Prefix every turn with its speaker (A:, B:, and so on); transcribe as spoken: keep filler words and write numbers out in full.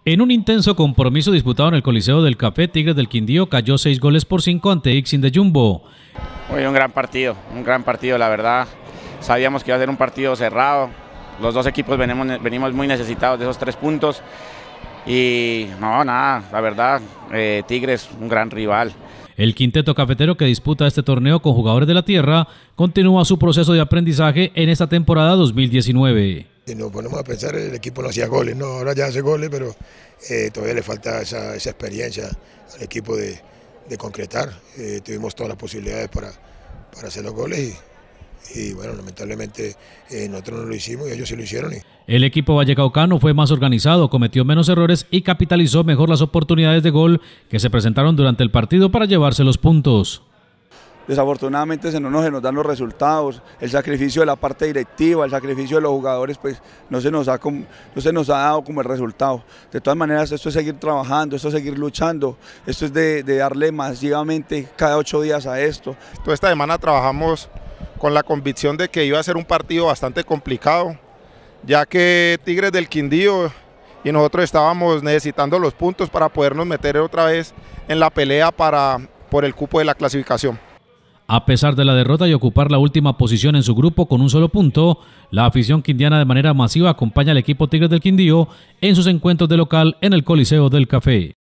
A: En un intenso compromiso disputado en el Coliseo del Café, Tigres del Quindío cayó seis goles por cinco ante Ixin de Jumbo.
B: Muy un gran partido, un gran partido, la verdad. Sabíamos que iba a ser un partido cerrado. Los dos equipos venimos, venimos muy necesitados de esos tres puntos. Y no, nada, la verdad, eh, Tigres, un gran rival.
A: El quinteto cafetero que disputa este torneo con jugadores de la tierra continúa su proceso de aprendizaje en esta temporada dos mil diecinueve.
C: Si nos ponemos a pensar, el equipo no hacía goles, no, ahora ya hace goles, pero eh, todavía le falta esa, esa experiencia al equipo de, de concretar. Eh, tuvimos todas las posibilidades para, para hacer los goles y, y bueno, lamentablemente eh, nosotros no lo hicimos y ellos sí lo hicieron. Y...
A: El equipo vallecaucano fue más organizado, cometió menos errores y capitalizó mejor las oportunidades de gol que se presentaron durante el partido para llevarse los puntos.
D: Desafortunadamente se no nos, se nos dan los resultados, el sacrificio de la parte directiva, el sacrificio de los jugadores, pues no se nos ha, no se nos ha dado como el resultado. De todas maneras, esto es seguir trabajando, esto es seguir luchando, esto es de, de darle masivamente cada ocho días a esto.
E: Toda esta semana trabajamos con la convicción de que iba a ser un partido bastante complicado, ya que Tigres del Quindío y nosotros estábamos necesitando los puntos para podernos meter otra vez en la pelea para, por el cupo de la clasificación.
A: A pesar de la derrota y ocupar la última posición en su grupo con un solo punto, la afición quindiana de manera masiva acompaña al equipo Tigres del Quindío en sus encuentros de local en el Coliseo del Café.